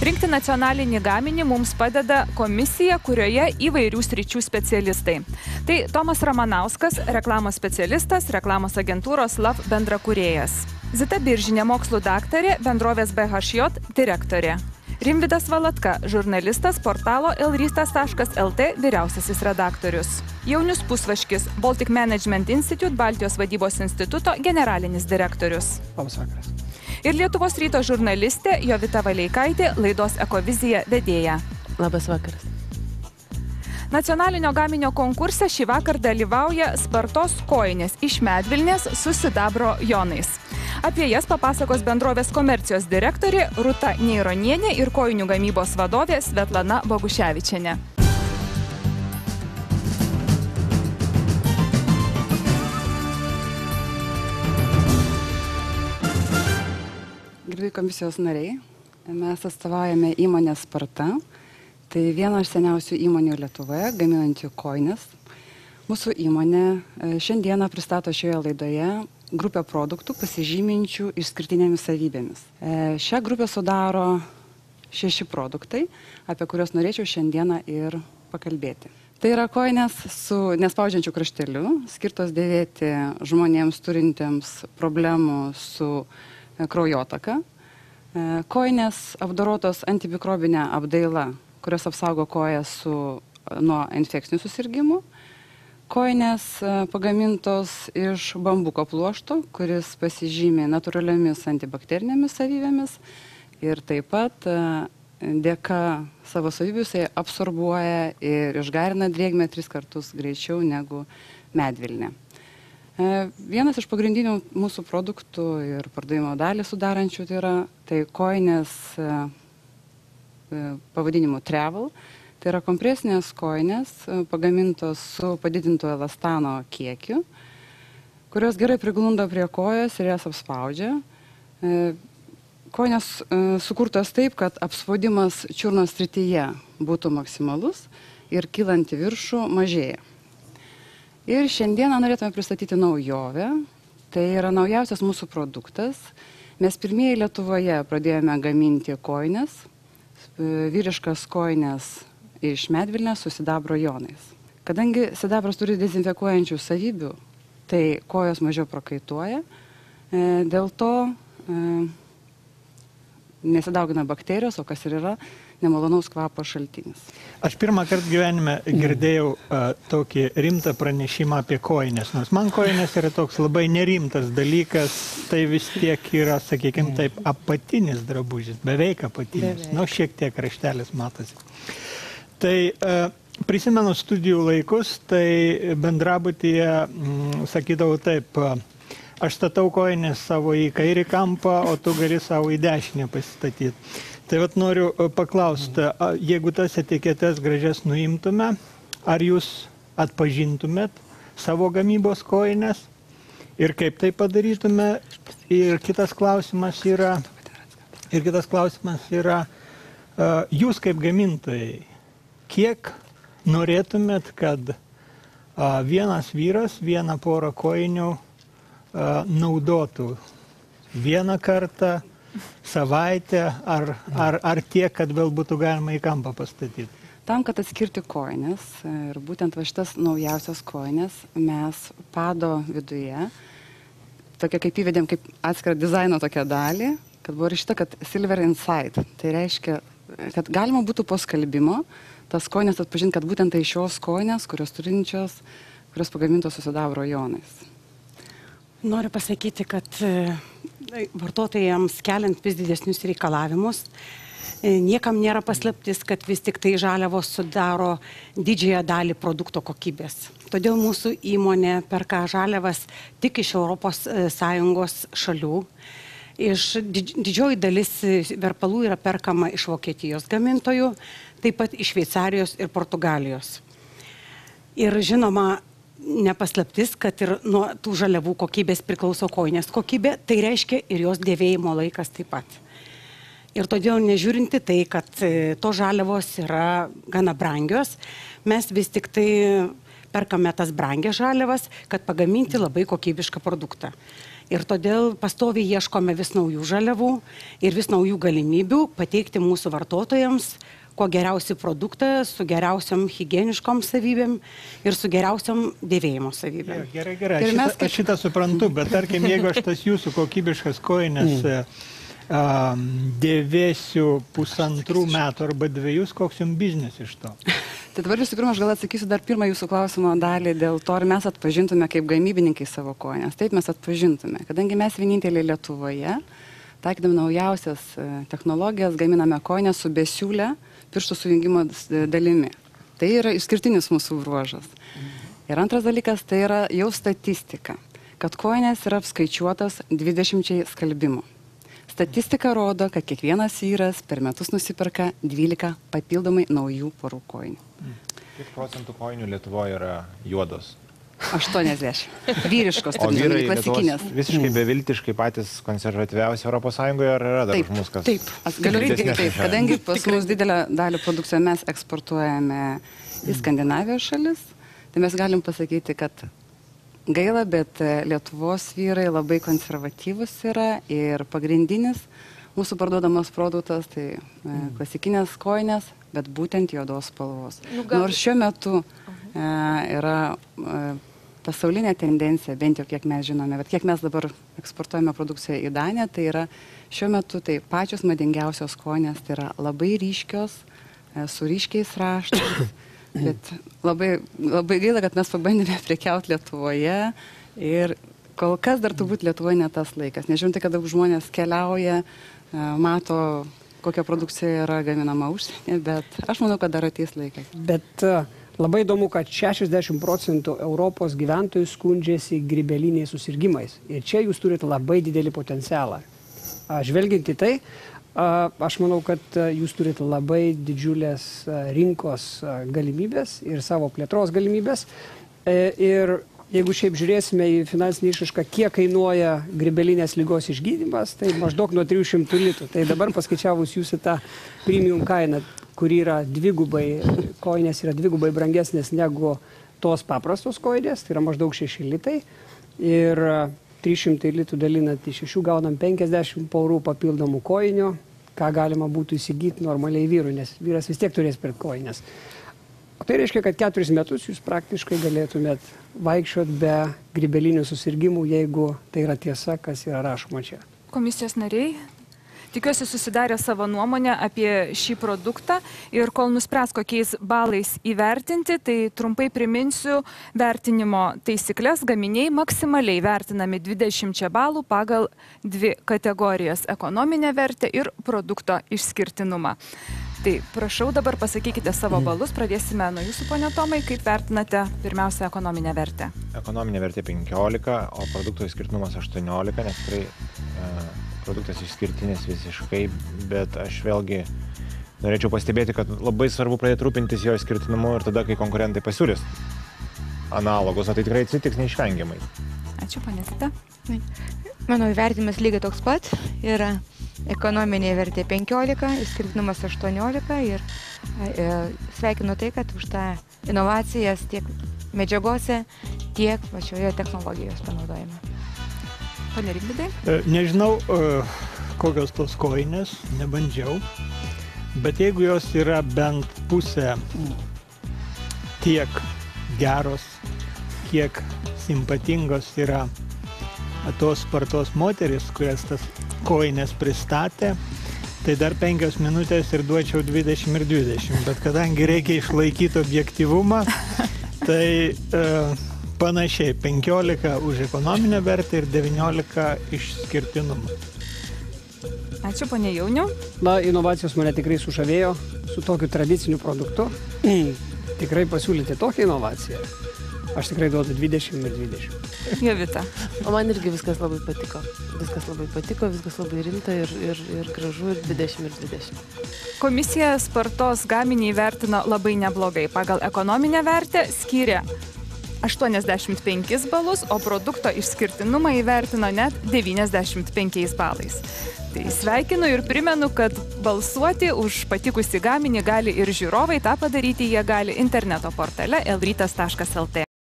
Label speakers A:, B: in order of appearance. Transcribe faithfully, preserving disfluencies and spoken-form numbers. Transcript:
A: Rinkti nacionalinį gaminį mums padeda komisija, kurioje įvairių sričių specialistai. Tai Tomas Ramanauskas, reklamos specialistas, reklamos agentūros L A V bendrakūrėjas. Zita Biržinė, mokslų daktarė, bendrovės B H J direktorė. Rimvydas Valatka, žurnalistas, portalo elrystas taškas L T vyriausiasis redaktorius. Jaunius Pusvaškis, Baltic Management Institute, Baltijos vadybos instituto generalinis direktorius.
B: Labas vakaras.
A: Ir Lietuvos ryto žurnalistė Jovita Valeikaitė, laidos Ekovizija vedėja.
C: Labas vakaras.
A: Nacionalinio gaminio konkurse šį vakar dalyvauja Spartos kojinės iš Medvilnės su sidabro jonais. Apie jas papasakos bendrovės komercijos direktorė Rūta Neironienė ir kojinių gamybos vadovė Svetlana Boguševičienė.
B: Gerbiami komisijos nariai, mes atstovaujame įmonę Sparta. Tai viena iš seniausių įmonių Lietuvoje, gaminančių kojines. Mūsų įmonė šiandieną pristato šioje laidoje grupę produktų pasižyminčių išskirtinėmis savybėmis. Šią grupę sudaro šeši produktai, apie kuriuos norėčiau šiandieną ir pakalbėti. Tai yra kojinės su nespaudžiančiu krašteliu, skirtos dėvėti žmonėms turintiems problemų su kraujotaka. Kojinės apdorotos antimikrobinė apdaila, kurios apsaugo kojas su, nuo infekcinių susirgymų. Kojinės pagamintos iš bambuko pluošto, kuris pasižymi natūraliomis antibakterinėmis savybėmis ir taip pat dėka savo savybių jisai absorbuoja ir išgarina drėgmę tris kartus greičiau negu medvilnė. Vienas iš pagrindinių mūsų produktų ir pardavimo dalį sudarančių tai yra tai kojinės pavadinimu Travel. Tai yra kompresinės kojinės pagamintos su padidinto elastano kiekiu, kurios gerai priglunda prie kojos ir jas apspaudžia. Kojinės sukurtos taip, kad apspaudimas čiurnos srityje būtų maksimalus ir kylant į viršų mažėja. Ir šiandieną norėtume pristatyti naujovę. Tai yra naujausias mūsų produktas. Mes pirmieji Lietuvoje pradėjome gaminti kojines, vyriškas kojines iš medvilnės su sidabro jonais. Kadangi sidabras turi dezinfekuojančių savybių, tai kojos mažiau prakaituoja, dėl to nesidaugina bakterijos, o kas ir yra nemalonaus kvapo šaltinis.
D: Aš pirmą kartą gyvenime girdėjau uh, tokį rimtą pranešimą apie kojines, nors man kojines yra toks labai nerimtas dalykas, tai vis tiek yra, sakykime, taip, apatinis drabužis, beveik apatinis, beveik. Nu, šiek tiek raštelis matosi. Tai uh, prisimenu studijų laikus, tai bendrabutyje mm, sakydavau taip, uh, aš statau kojines savo į kairį kampą, o tu gali savo į dešinę pasistatyti. Tai vat noriu paklausti, jeigu tas etiketes gražias nuimtume, ar jūs atpažintumėt savo gamybos kojines ir kaip tai padarytume? Ir kitas klausimas yra, ir kitas klausimas yra, jūs kaip gamintojai, kiek norėtumėt, kad vienas vyras vieną porą kojinių naudotų vieną kartą, savaitę, ar, ar, ar tiek, kad vėl būtų galima į kampą pastatyti?
B: Tam, kad atskirti kojines, ir būtent va šitas naujausias kojines, mes pado viduje, tokia kaip įvedėm, kaip atskirą dizaino tokią dalį, kad buvo rašyta, kad Silver Inside. Tai reiškia, kad galima būtų po skalbimo tas kojines atpažinti, kad būtent tai šios kojines, kurios turinčios, kurios pagamintos su sidabro jonais.
C: Noriu pasakyti, kad vartotojams keliant vis didesnius reikalavimus, niekam nėra paslaptis, kad vis tik tai žaliavos sudaro didžiąją dalį produkto kokybės. Todėl mūsų įmonė perka žaliavas tik iš Europos Sąjungos šalių. Iš didžioji dalis verpalų yra perkama iš Vokietijos gamintojų, taip pat iš Šveicarijos ir Portugalijos. Ir žinoma, nepaslaptis, kad ir nuo tų žaliavų kokybės priklauso kojinės kokybė, tai reiškia ir jos dėvėjimo laikas taip pat. Ir todėl nežiūrinti tai, kad to žaliavos yra gana brangios, mes vis tik tai perkame tas brangias žaliavas, kad pagaminti labai kokybišką produktą. Ir todėl pastoviai ieškome vis naujų žaliavų ir vis naujų galimybių pateikti mūsų vartotojams kuo geriausią produktą, su geriausiam higieniškom savybėm ir su geriausiam dėvėjimo savybėm.
D: Ja, gerai, gerai,
C: Ir
D: aš
C: mes
D: šitą, aš šitą suprantu, bet tarkim, jeigu aš tas jūsų kokybiškas kojines um, dėvėsiu pusantrų metų arba dviejus, koks jums biznis iš to?
B: Tai dabar visų pirma, aš gal atsakysiu dar pirmą jūsų klausimo dalį dėl to, ar mes atpažintume kaip gamybininkai savo kojines. Taip mes atpažintume, kadangi mes vieninteliai Lietuvoje, taikydami naujausias technologijas, gaminame kojines su besiūle pirštų sujungimo dalimi. Tai yra išskirtinis mūsų bruožas. Ir antras dalykas, tai yra jau statistika, kad kojinės yra apskaičiuotas dvidešimčiai skalbimų. Statistika rodo, kad kiekvienas vyras per metus nusiperka dvylika papildomai naujų porų kojinių.
E: Kiek procentų kojinių Lietuvoje yra juodos?
B: aštuoniasdešimt. Vyriškos,
E: O vyrai
B: klasikinės.
E: Lietuvos visiškai beviltiškai patys konservatyviausi Europos Sąjungoje, ar yra dar
B: Taip,
E: už mus kas?
C: taip.
B: Aš galiu
E: didesnės
B: irgi taip,
E: nešioja?
B: kadangi pas mus didelę dalį produkcijos mes eksportuojame į Skandinavijos šalis, tai mes galim pasakyti, kad gaila, bet Lietuvos vyrai labai konservatyvus yra ir pagrindinis mūsų parduodamas produktas, tai e, klasikinės kojinės, bet būtent juodos spalvos.
A: Nu, gal-
B: Nors šiuo metu e, yra e, pasaulinė tendencija, bent jau kiek mes žinome, bet kiek mes dabar eksportuojame produkciją į Daniją, tai yra šiuo metu tai pačios madingiausios kojinės, tai yra labai ryškios, e, su ryškiais raštais, bet labai, labai gaila, kad mes pabandėme prekiauti Lietuvoje ir kol kas dar turbūt Lietuvoje ne tas laikas. Nežiūrint, kad daug žmonės keliauja, e, mato, kokia produkcija yra gaminama užsienį, bet aš manau, kad dar ateis laikas.
F: Bet e, labai įdomu, kad šešiasdešimt procentų Europos gyventojų skundžiasi grybeliniais susirgymais. Ir čia jūs turite labai didelį potencialą. A, Žvelgiant į tai, a, aš manau, kad a, jūs turite labai didžiulės a, rinkos a, galimybės ir savo plėtros galimybės. E, Ir jeigu šiaip žiūrėsime į finansinį išraišką, kiek kainuoja grybelinės ligos išgydymas, tai maždaug nuo trijų šimtų litų. Tai dabar paskaičiavus jūsų tą premium kainą, kuri yra dvigubai, kojinės yra dvigubai brangesnės negu tos paprastos kojinės, tai yra maždaug šeši litai. Ir trys šimtai litų dalinant į šešių gaunam penkiasdešimt porų papildomų kojinių, ką galima būtų įsigyti normaliai vyrui, nes vyras vis tiek turės pirkti kojinės. O tai reiškia, kad keturis metus jūs praktiškai galėtumėt vaikščiot be grybelinių susirgymų, jeigu tai yra tiesa, kas yra rašoma čia.
A: Komisijos nariai, tikiuosi susidarė savo nuomonę apie šį produktą ir kol nuspręs kokiais balais įvertinti, tai trumpai priminsiu vertinimo taisyklės. Gaminiai maksimaliai vertinami dvidešimčia balų pagal dvi kategorijas – ekonominę vertę ir produkto išskirtinumą. Tai prašau dabar pasakykite savo balus, pradėsime nuo jūsų, ponia Tomai, kaip vertinate pirmiausia ekonominę vertę?
E: Ekonominė vertė penkiolika, o produkto išskirtinumas aštuoniolika, nes tikrai e, produktas išskirtinis visiškai, bet aš vėlgi norėčiau pastebėti, kad labai svarbu pradėti rūpintis jo išskirtinumu ir tada, kai konkurentai pasiūlys analogus, o tai tikrai atsitiks neišvengiamai.
A: Ačiū, ponia Zita.
G: Mano įvertinimas lygiai toks pat yra ekonominė vertė penkiolika, išskirtinumas aštuoniolika ir e, sveikinu tai, kad už tą inovacijas tiek medžiagose, tiek pačioje technologijos panaudojime.
A: Pone Rimvydai.
D: E, Nežinau, e, kokios tos kojinės, nebandžiau, bet jeigu jos yra bent pusę tiek geros, kiek simpatingos yra tos spartos moteris, kurias tas kojinės pristatė, tai dar penkios minutės ir duočiau dvidešimt ir dvidešimt, bet kadangi reikia išlaikyti objektyvumą, tai e, panašiai penkiolika už ekonominę vertę ir devyniolika išskirtinumą.
A: Ačiū, ponia Jauniau.
F: Na, inovacijos mane tikrai sužavėjo su tokiu tradiciniu produktu. Tikrai pasiūlyti tokią inovaciją. Aš tikrai duodu dvidešimt ir dvidešimt.
A: Jovita.
H: O man irgi viskas labai patiko. Viskas labai patiko, viskas labai rimta ir, ir, ir gražu ir dvidešimt ir dvidešimt.
A: Komisija spartos gaminį įvertino labai neblogai. Pagal ekonominę vertę skyrė aštuoniasdešimt penkis balus, o produkto išskirtinumą įvertino net devyniasdešimt penkiais balais. Tai sveikinu ir primenu, kad balsuoti už patikusį gaminį gali ir žiūrovai. Ta padaryti jie gali interneto portale elrytas taškas lt.